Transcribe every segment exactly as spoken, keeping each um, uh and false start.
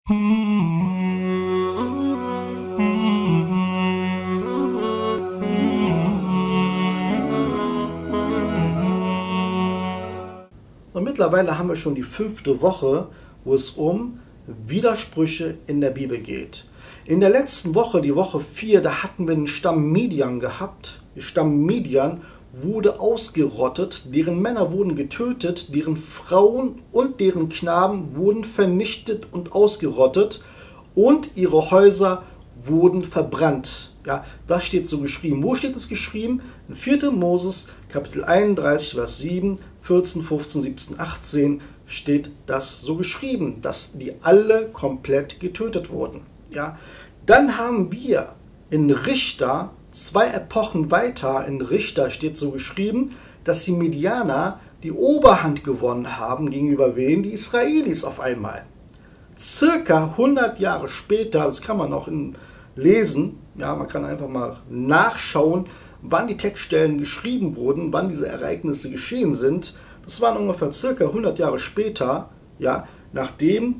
Und mittlerweile haben wir schon die fünfte Woche, wo es um Widersprüche in der Bibel geht. In der letzten Woche, die Woche vier, da hatten wir den Stamm Midian gehabt. Der Stamm Midian wurde ausgerottet, deren Männer wurden getötet, deren Frauen und deren Knaben wurden vernichtet und ausgerottet und ihre Häuser wurden verbrannt. Ja, das steht so geschrieben. Wo steht es geschrieben? In vierter Moses, Kapitel einunddreißig, Vers sieben, vierzehn, fünfzehn, siebzehn, achtzehn steht das so geschrieben, dass die alle komplett getötet wurden. Ja, dann haben wir in Richter, zwei Epochen weiter, in Richter steht so geschrieben, dass die Midianer die Oberhand gewonnen haben gegenüber wen? Die Israelis auf einmal. Circa hundert Jahre später, das kann man auch in, lesen, ja, man kann einfach mal nachschauen, wann die Textstellen geschrieben wurden, wann diese Ereignisse geschehen sind. Das waren ungefähr circa hundert Jahre später, ja, nachdem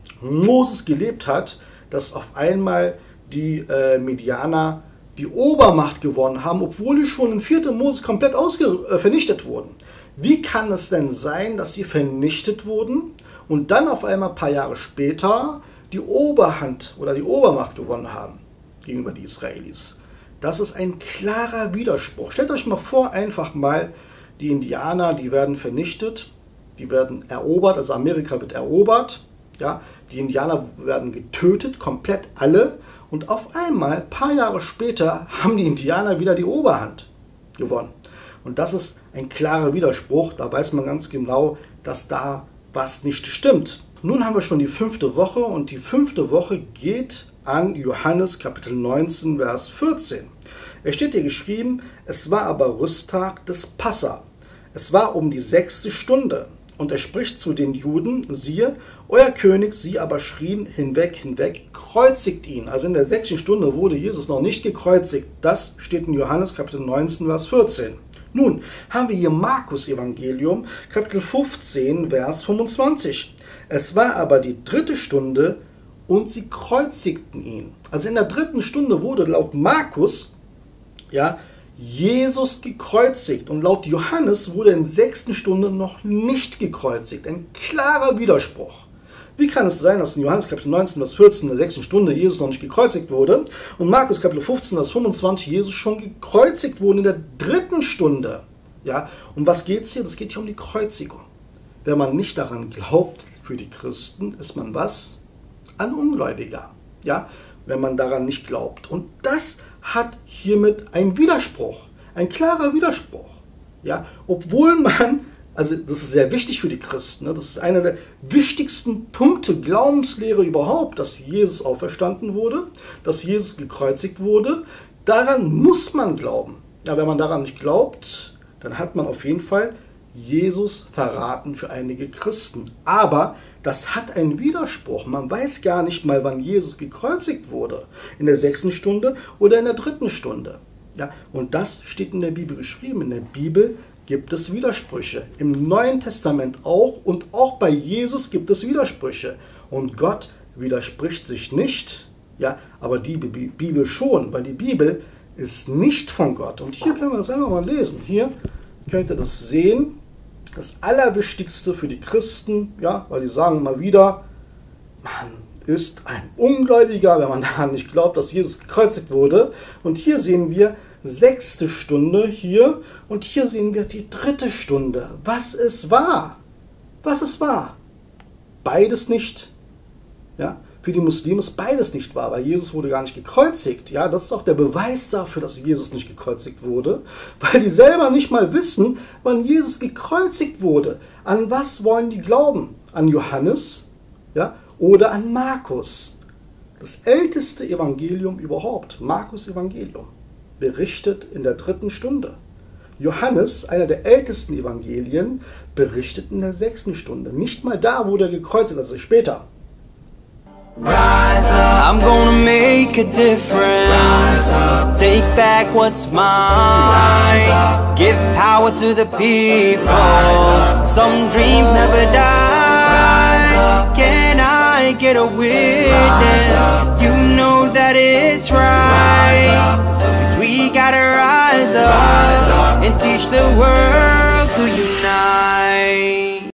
Moses gelebt hat, dass auf einmal die äh, Midianer die Obermacht gewonnen haben, obwohl die schon in vierter Mose komplett ausge äh, vernichtet wurden. Wie kann es denn sein, dass sie vernichtet wurden und dann auf einmal ein paar Jahre später die Oberhand oder die Obermacht gewonnen haben gegenüber die Israelis? Das ist ein klarer Widerspruch. Stellt euch mal vor, einfach mal, die Indianer, die werden vernichtet, die werden erobert, also Amerika wird erobert, ja, die Indianer werden getötet, komplett alle, und auf einmal, ein paar Jahre später, haben die Indianer wieder die Oberhand gewonnen. Und das ist ein klarer Widerspruch, da weiß man ganz genau, dass da was nicht stimmt. Nun haben wir schon die fünfte Woche und die fünfte Woche geht an Johannes Kapitel neunzehn, Vers vierzehn. Es steht hier geschrieben, es war aber Rüsttag des Passa. Es war um die sechste Stunde. Und er spricht zu den Juden, siehe, euer König, sie aber schrien hinweg, hinweg, kreuzigt ihn. Also in der sechsten Stunde wurde Jesus noch nicht gekreuzigt. Das steht in Johannes Kapitel neunzehn, Vers vierzehn. Nun haben wir hier Markus Evangelium, Kapitel fünfzehn, Vers fünfundzwanzig. Es war aber die dritte Stunde und sie kreuzigten ihn. Also in der dritten Stunde wurde laut Markus, ja, Jesus gekreuzigt, und laut Johannes wurde in der sechsten Stunde noch nicht gekreuzigt. Ein klarer Widerspruch. Wie kann es sein, dass in Johannes Kapitel neunzehn, Vers vierzehn in der sechsten Stunde Jesus noch nicht gekreuzigt wurde und Markus Kapitel fünfzehn, Vers fünfundzwanzig Jesus schon gekreuzigt wurde in der dritten Stunde? Ja, um was geht es hier? Das geht hier um die Kreuzigung. Wenn man nicht daran glaubt, für die Christen, ist man was? Ein Ungläubiger. Ja, wenn man daran nicht glaubt. Und das hat hiermit einen Widerspruch, ein klarer Widerspruch. Ja, obwohl man, also das ist sehr wichtig für die Christen, ne? Das ist einer der wichtigsten Punkte Glaubenslehre überhaupt, dass Jesus auferstanden wurde, dass Jesus gekreuzigt wurde. Daran muss man glauben. Ja, wenn man daran nicht glaubt, dann hat man auf jeden Fall Jesus verraten für einige Christen. Aber das hat einen Widerspruch. Man weiß gar nicht mal, wann Jesus gekreuzigt wurde. In der sechsten Stunde oder in der dritten Stunde. Ja, und das steht in der Bibel geschrieben. In der Bibel gibt es Widersprüche. Im Neuen Testament auch, und auch bei Jesus gibt es Widersprüche. Und Gott widerspricht sich nicht, ja, aber die Bibel schon, weil die Bibel ist nicht von Gott. Und hier können wir das einfach mal lesen. Hier könnt ihr das sehen. Das Allerwichtigste für die Christen, ja, weil die sagen mal wieder, man ist ein Ungläubiger, wenn man daran nicht glaubt, dass Jesus gekreuzigt wurde. Und hier sehen wir sechste Stunde hier und hier sehen wir die dritte Stunde. Was ist wahr? Was ist wahr? Beides nicht. Ja, für die Muslime ist beides nicht wahr, weil Jesus wurde gar nicht gekreuzigt. Ja, das ist auch der Beweis dafür, dass Jesus nicht gekreuzigt wurde, weil die selber nicht mal wissen, wann Jesus gekreuzigt wurde. An was wollen die glauben? An Johannes, ja, oder an Markus? Das älteste Evangelium überhaupt, Markus Evangelium, berichtet in der dritten Stunde. Johannes, einer der ältesten Evangelien, berichtet in der sechsten Stunde. Nicht mal da wurde er gekreuzigt, also später. Rise up, I'm gonna make a difference. Rise up, take back what's mine. Rise up, give power to the people. Rise up, some dreams never die. Rise up, can I get a witness. You know